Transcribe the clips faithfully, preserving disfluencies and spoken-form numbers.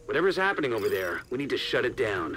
Whatever's happening over there, we need to shut it down.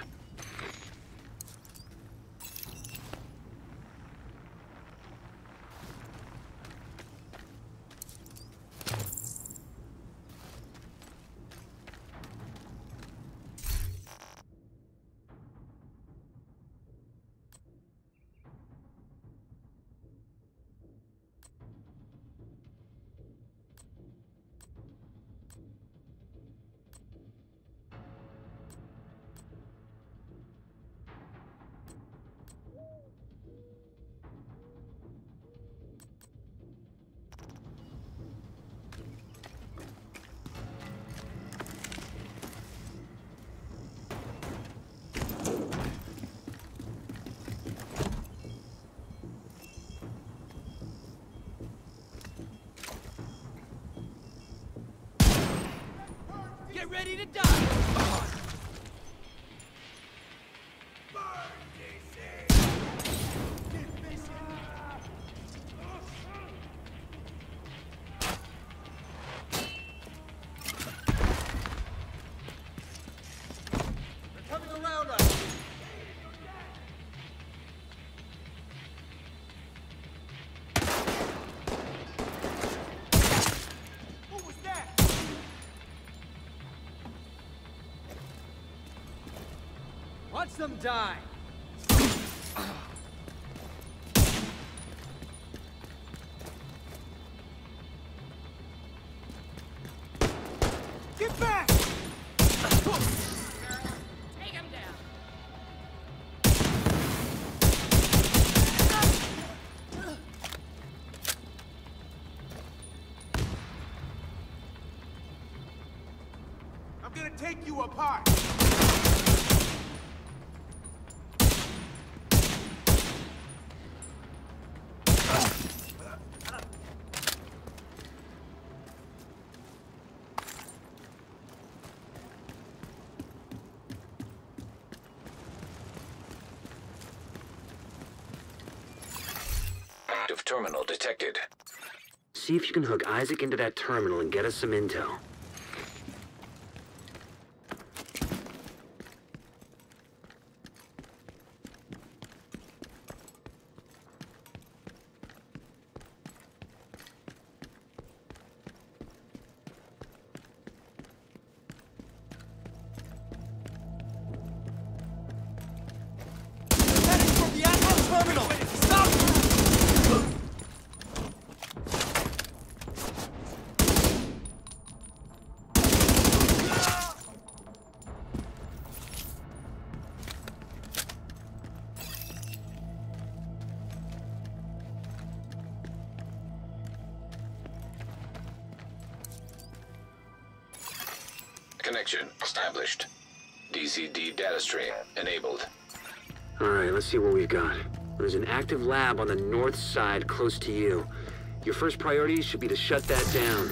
Get ready to die! They're coming around us! What was that? Watch them die! Get back! Take him down. I'm gonna take you apart! Active terminal detected. See if you can hook Isaac into that terminal and get us some intel. Heading from the Atlas terminal! Stop! Connection established. D C D data stream enabled. Alright, let's see what we've got. There's an active lab on the north side close to you. Your first priority should be to shut that down.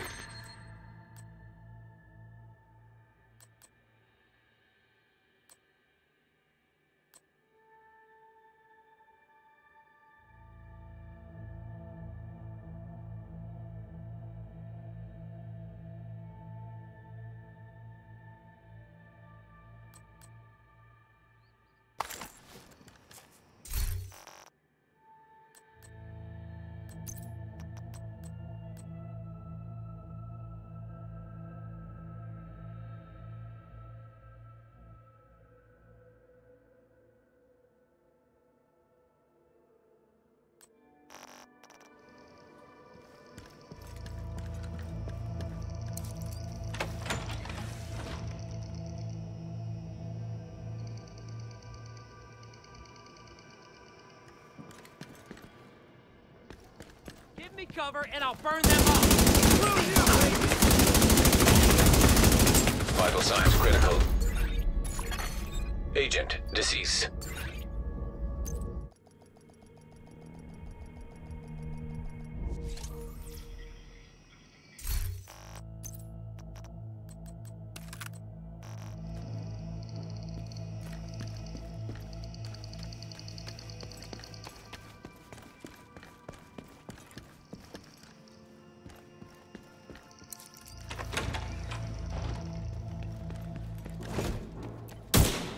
Give me cover and I'll burn them up. Vital signs critical. Agent deceased.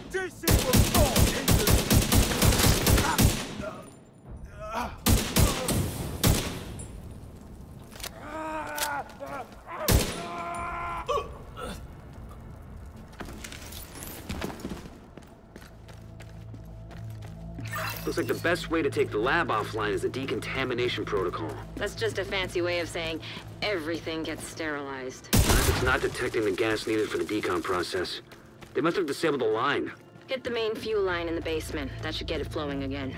This is what's going into Looks like the best way to take the lab offline is the decontamination protocol. That's just a fancy way of saying everything gets sterilized. It's not detecting the gas needed for the decon process. They must have disabled the line. Hit the main fuel line in the basement. That should get it flowing again.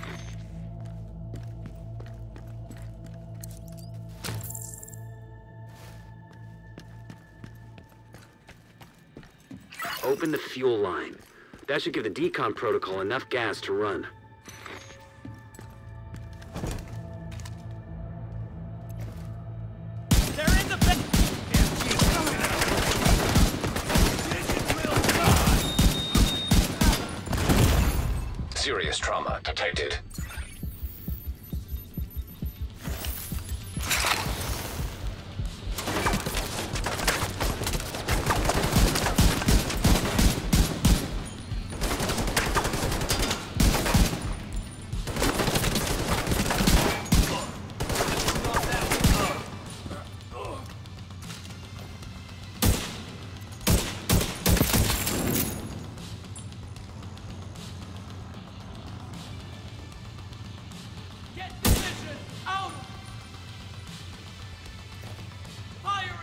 Open the fuel line. That should give the decon protocol enough gas to run. They're in the ba- Serious trauma detected. Get position! Out! Firing!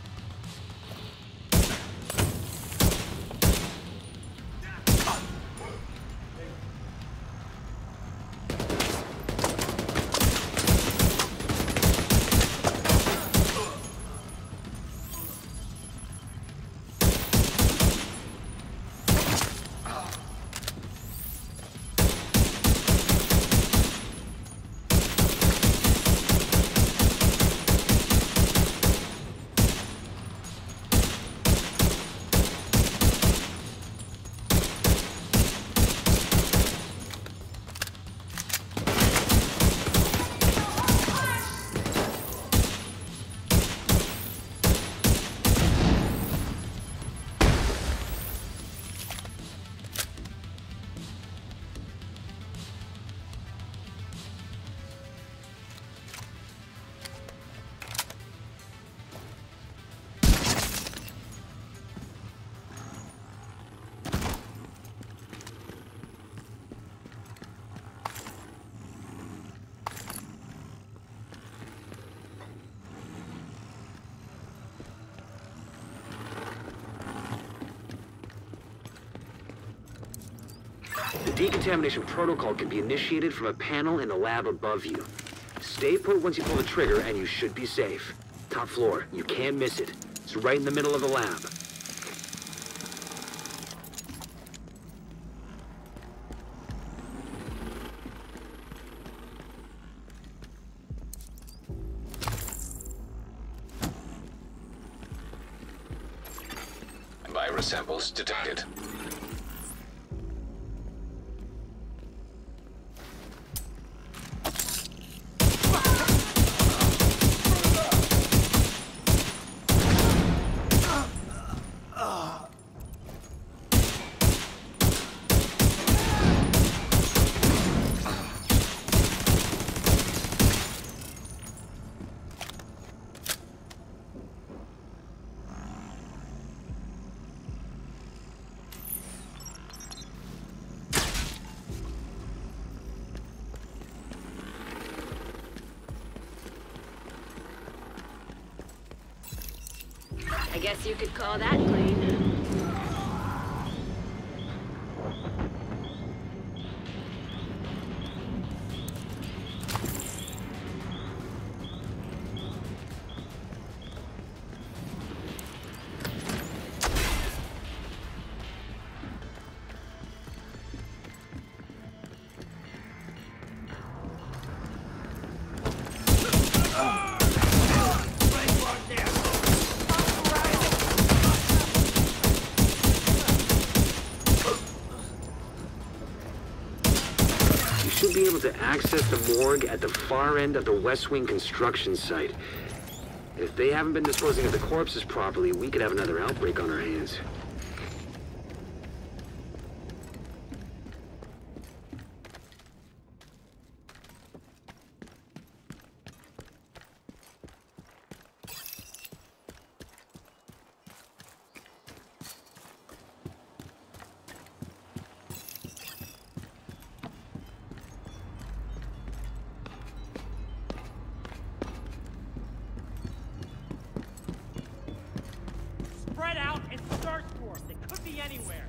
The decontamination protocol can be initiated from a panel in the lab above you. Stay put once you pull the trigger and you should be safe. Top floor, you can't miss it. It's right in the middle of the lab. Virus samples detected. I guess you could call that clean. Should be able to access the morgue at the far end of the West Wing construction site. If they haven't been disposing of the corpses properly, we could have another outbreak on our hands. me anywhere.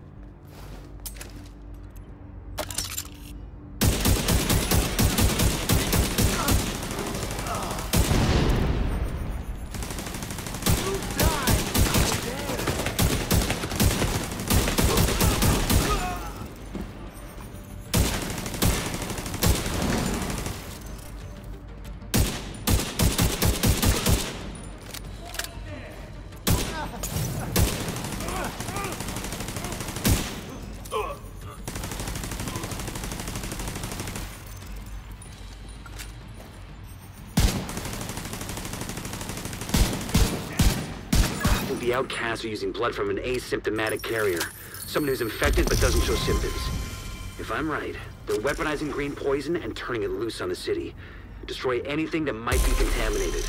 The outcasts are using blood from an asymptomatic carrier. Someone who's infected but doesn't show symptoms. If I'm right, they're weaponizing green poison and turning it loose on the city. Destroy anything that might be contaminated.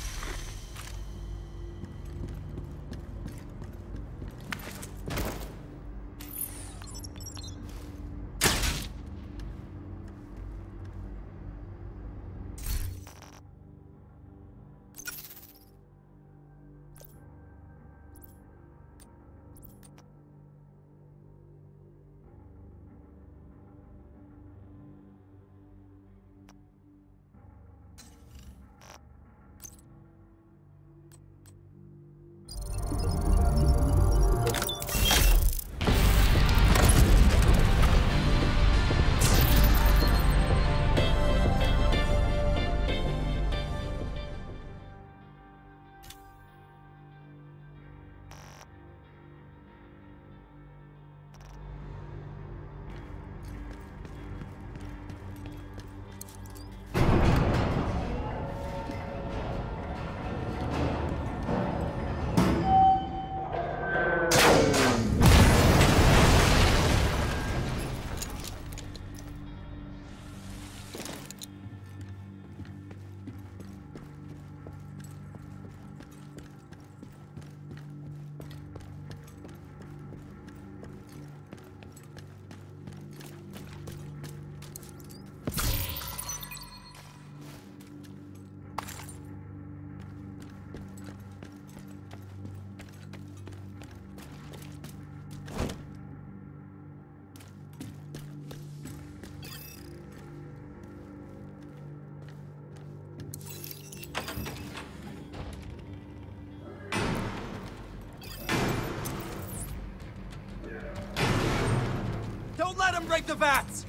Don't let him break the vats!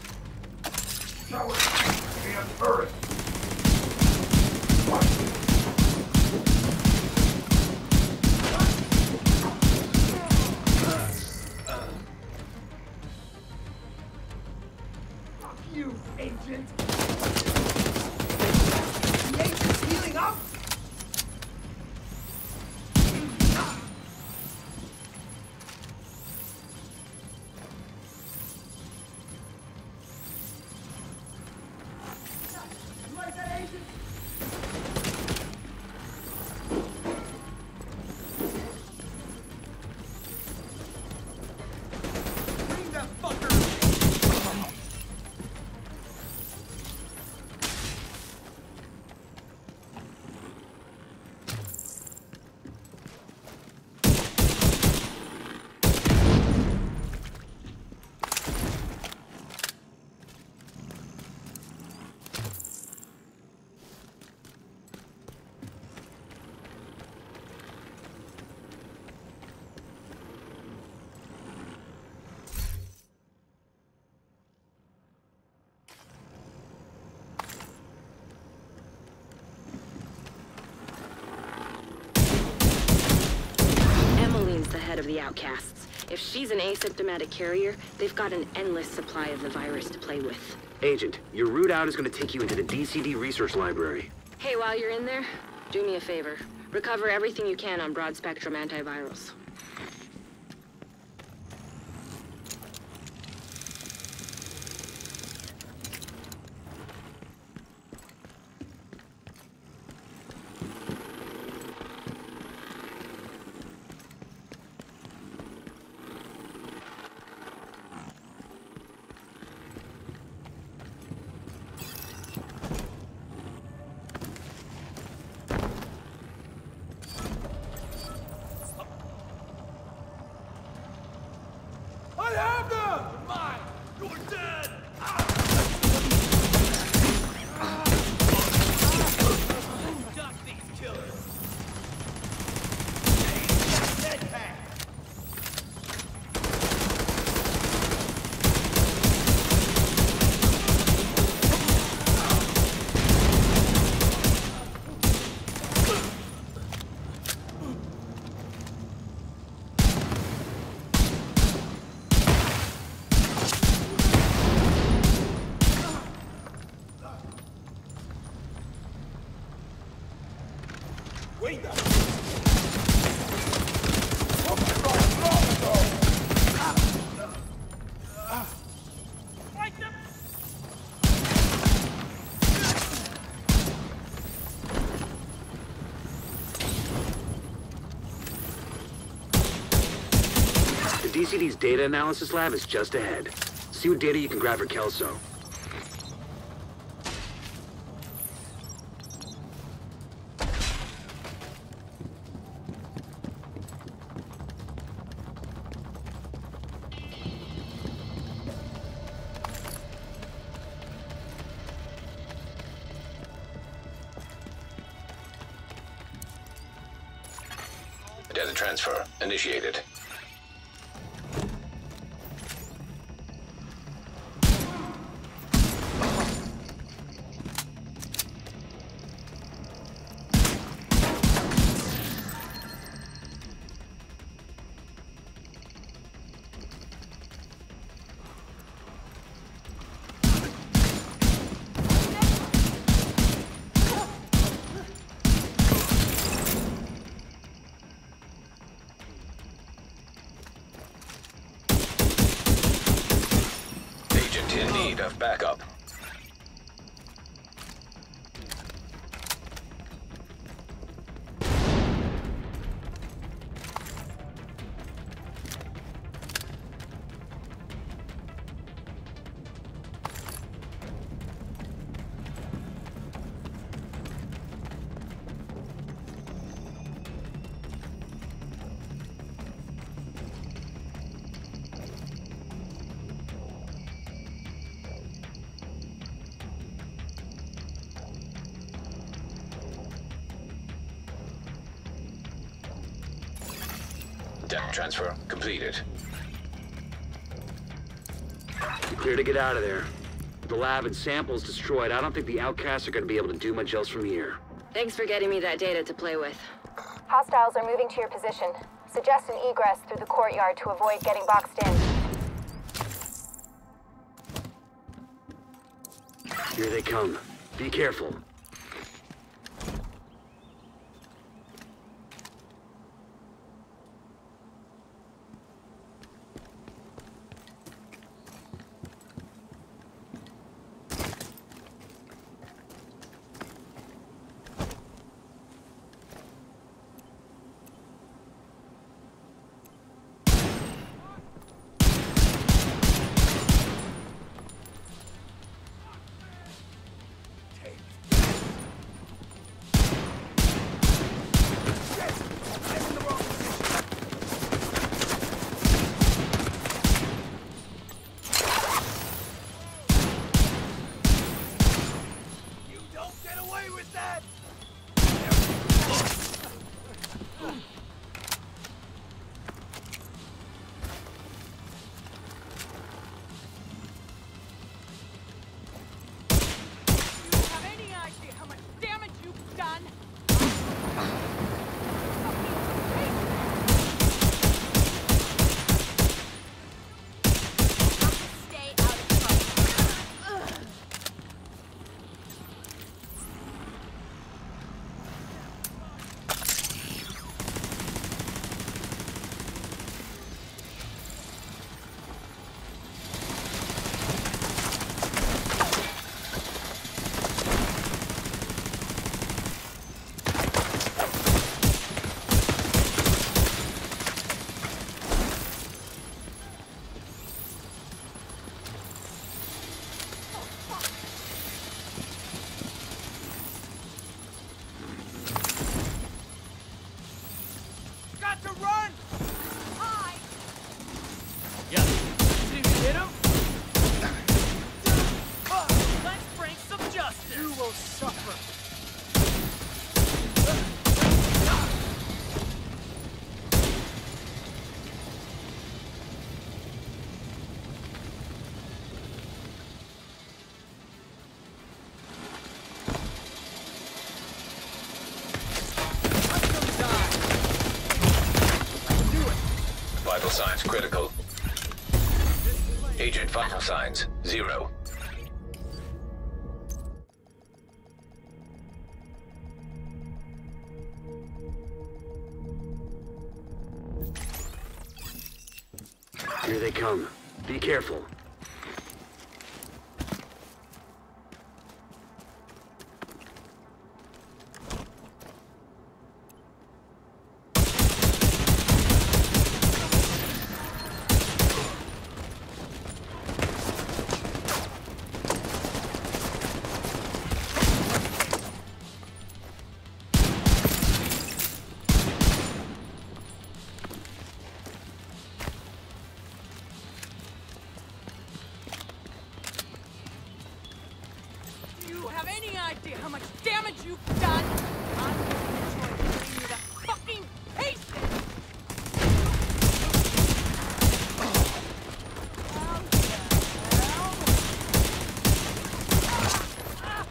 Fuck you, agent! The agent's healing up? Of the outcasts. If she's an asymptomatic carrier, they've got an endless supply of the virus to play with. Agent, your route out is going to take you into the D C D research library. Hey, while you're in there, do me a favor. Recover everything you can on broad-spectrum antivirals. have them! Mine! You're dead! Duck these killers! Dead pack! Wait a Fight them! The D C D's data analysis lab is just ahead. See what data you can grab for Kelso. Data transfer initiated. Agent in need of backup. Data transfer completed. You're clear to get out of there. With the lab and samples destroyed, I don't think the outcasts are going to be able to do much else from here. Thanks for getting me that data to play with. Hostiles are moving to your position. Suggest an egress through the courtyard to avoid getting boxed in. Here they come. Be careful. Vital signs critical. Agent vital signs zero. Here they come. Be careful. Do you have any idea how much damage you've done? I'm going to enjoy putting you to fucking pieces! How the hell? Ah!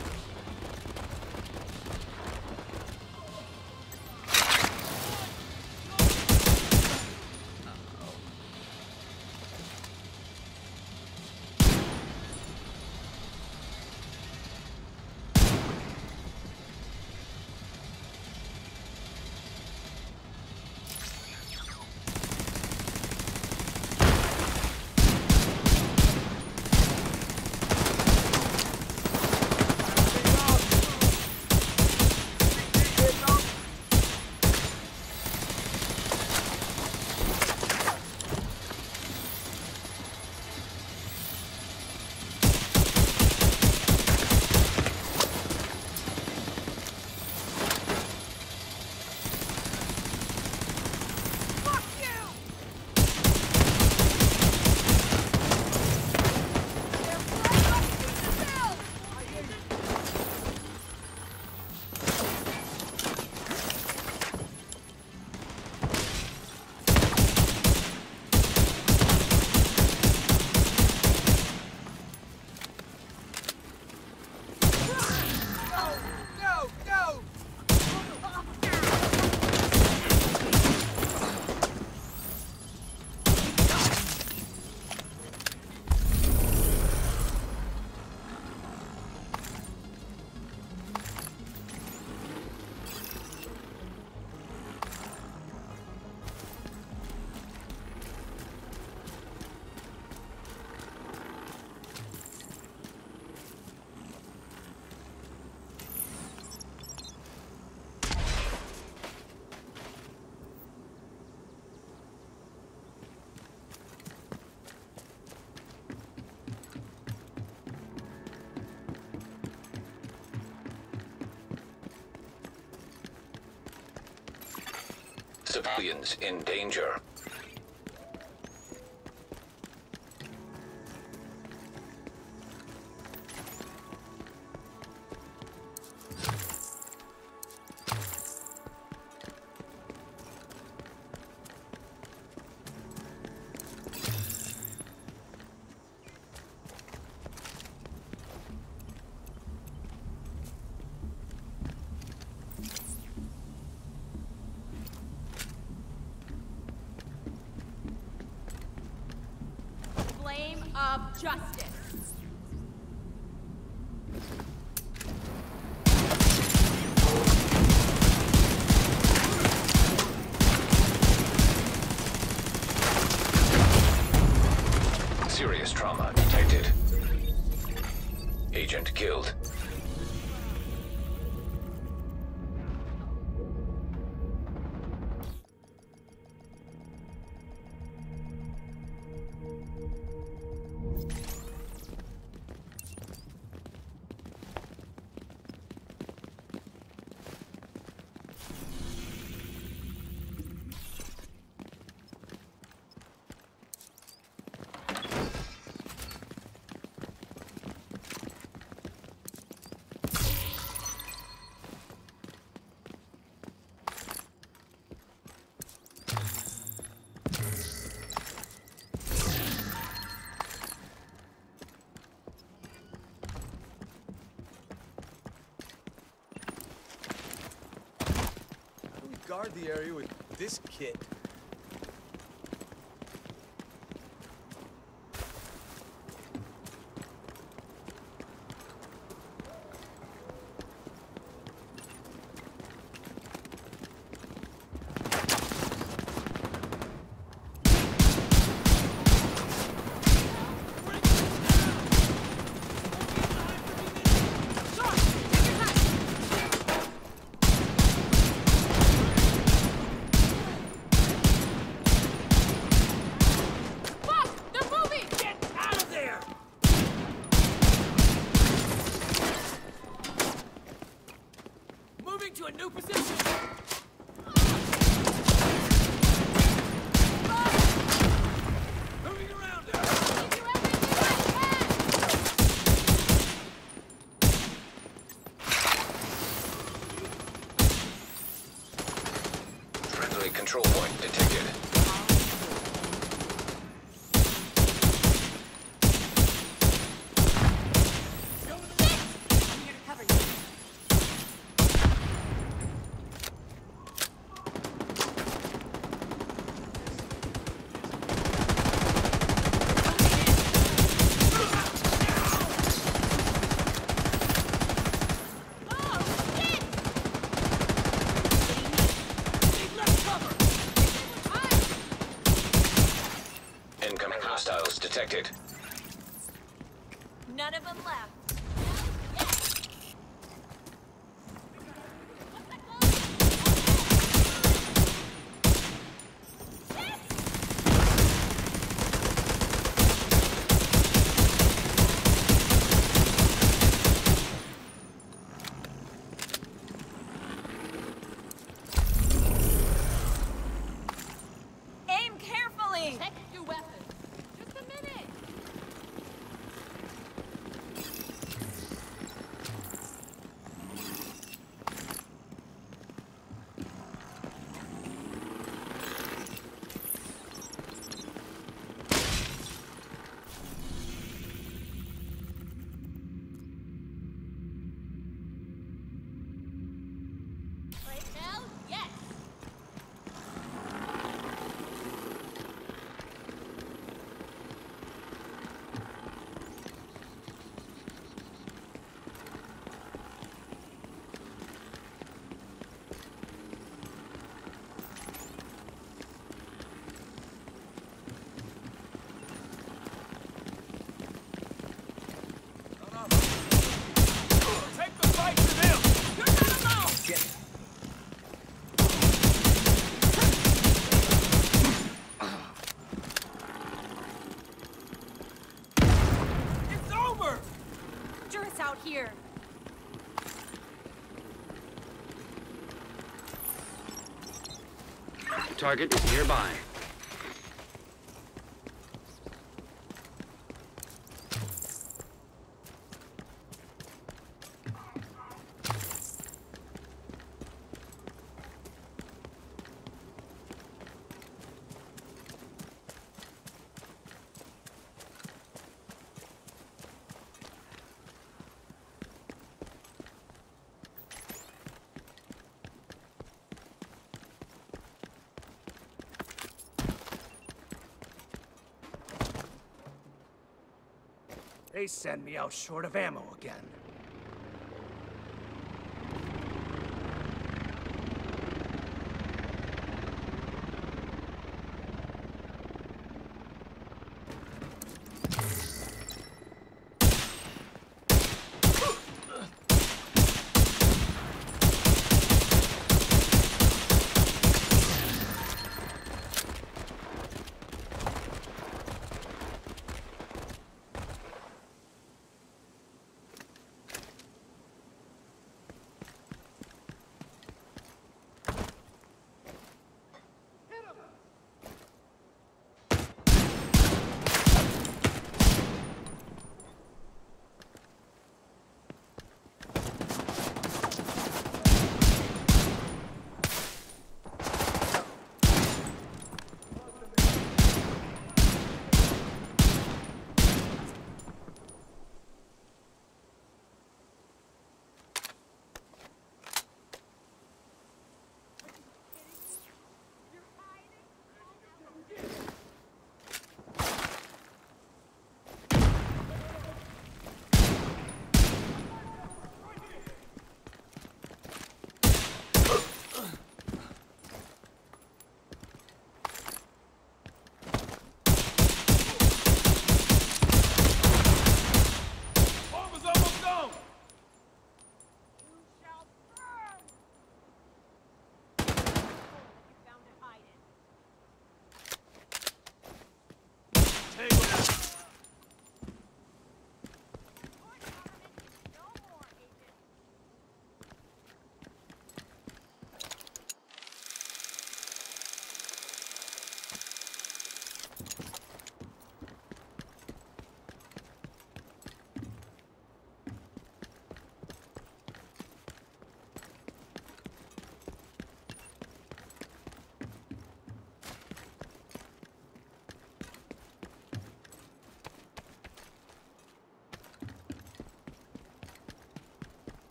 Civilians in danger. Flame of justice. Serious trauma detected. Agent killed. Guard the area with this kit. Hostiles detected. None of them left. Aim carefully! Check your weapons. Just a minute! Right now, yes! Take the fight to them! You're not alone! It's over! Juris out here! Target is nearby. They send me out short of ammo again.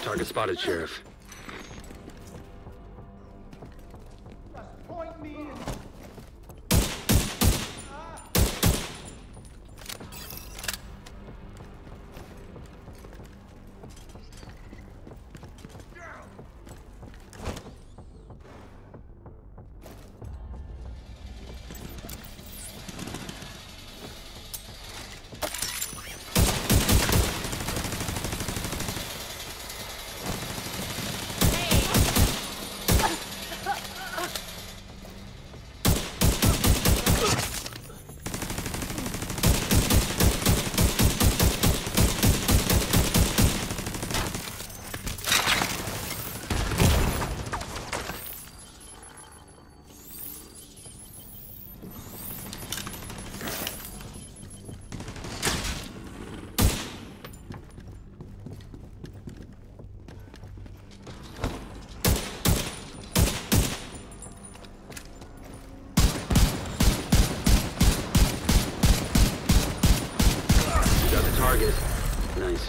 Target spotted, Sheriff. Target. Nice.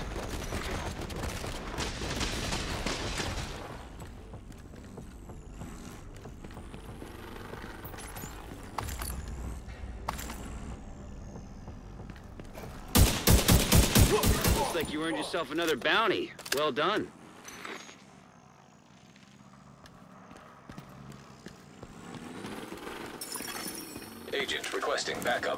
Looks like you earned yourself another bounty. Well done. Agent requesting backup.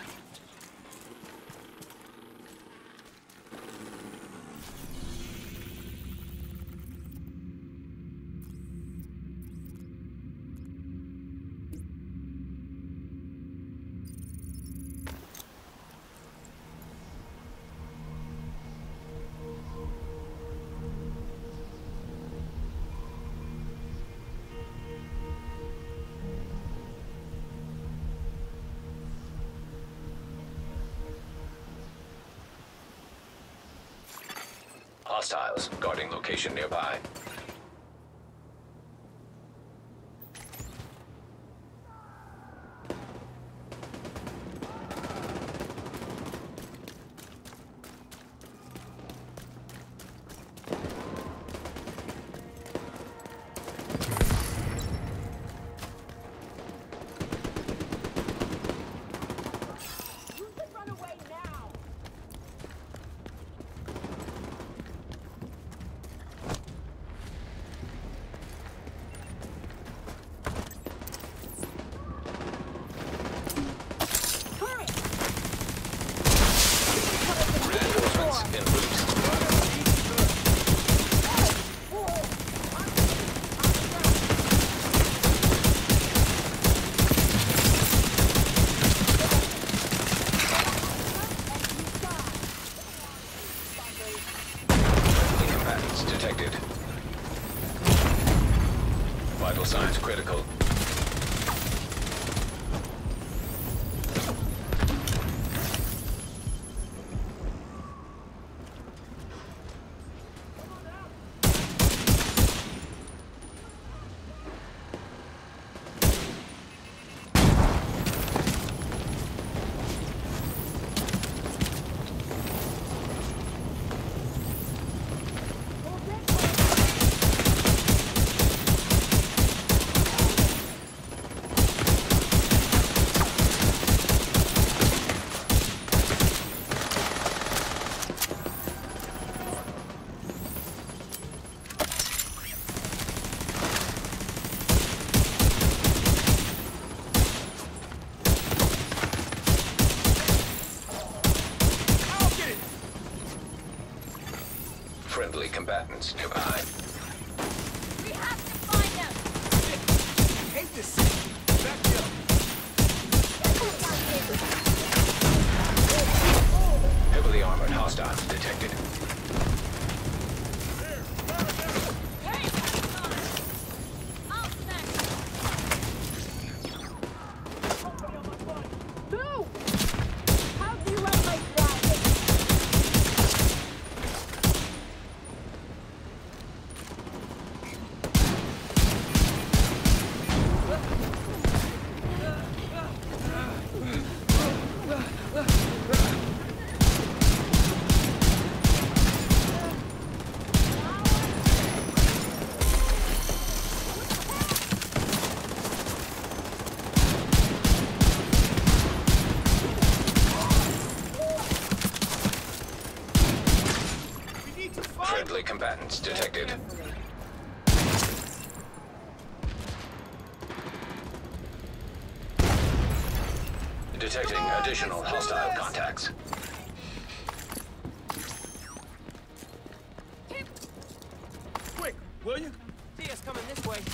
Hostiles guarding location nearby. Detected. Vital signs critical. Friendly combatants nearby. We have to find them! Hate this city. Back me up. Heavily armored hostiles detected. Hey! I'll snatch Boo! How do you run like that? to fight. Friendly combatants detected. Detecting additional hostile contacts. Quick, will you? Tia's coming this way.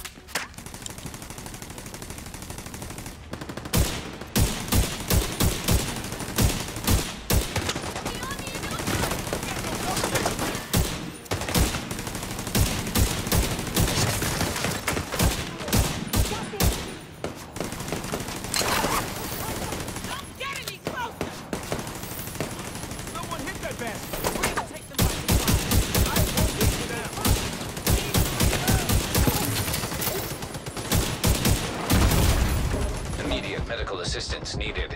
Immediate medical assistance needed.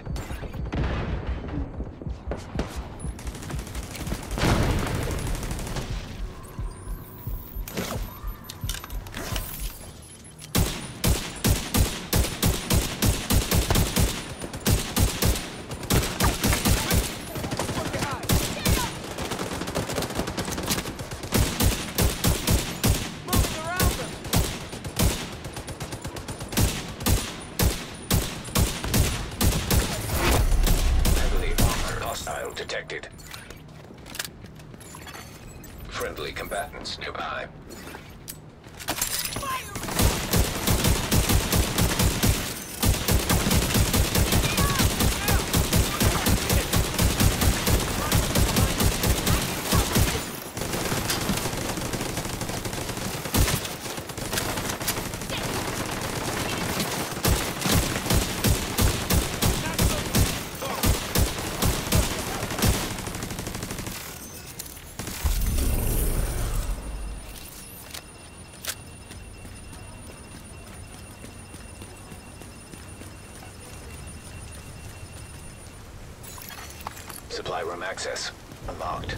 Detected. Friendly combatants nearby. Supply room access unlocked.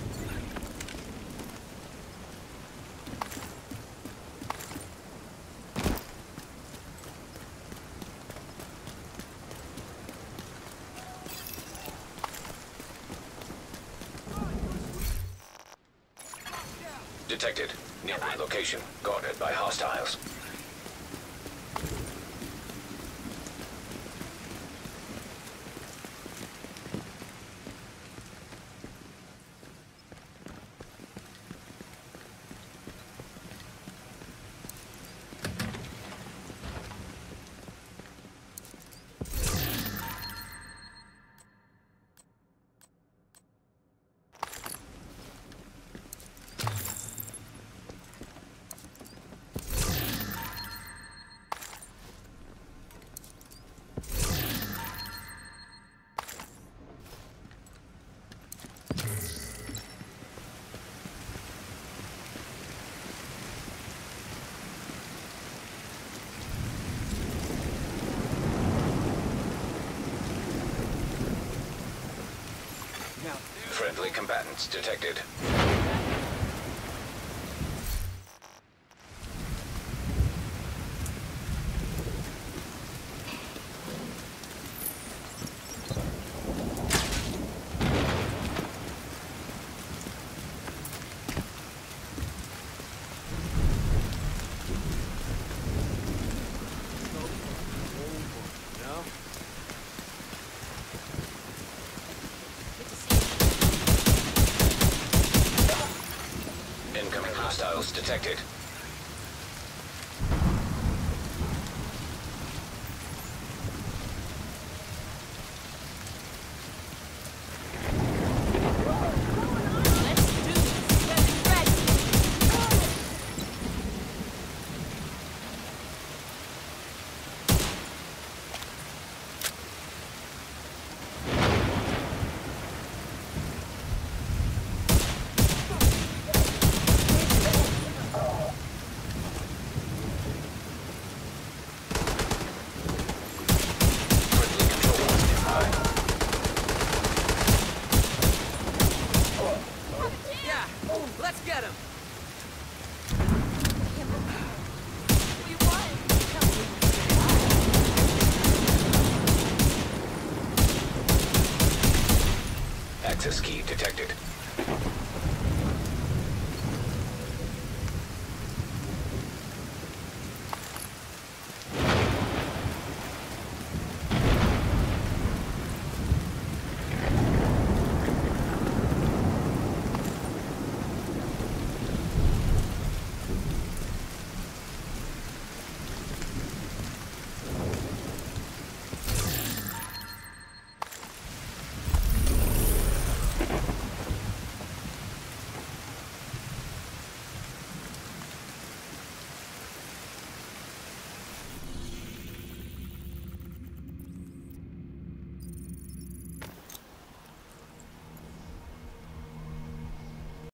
Detected. Nearby location guarded by hostiles. Friendly combatants detected. Incoming hostiles detected. Access key detected.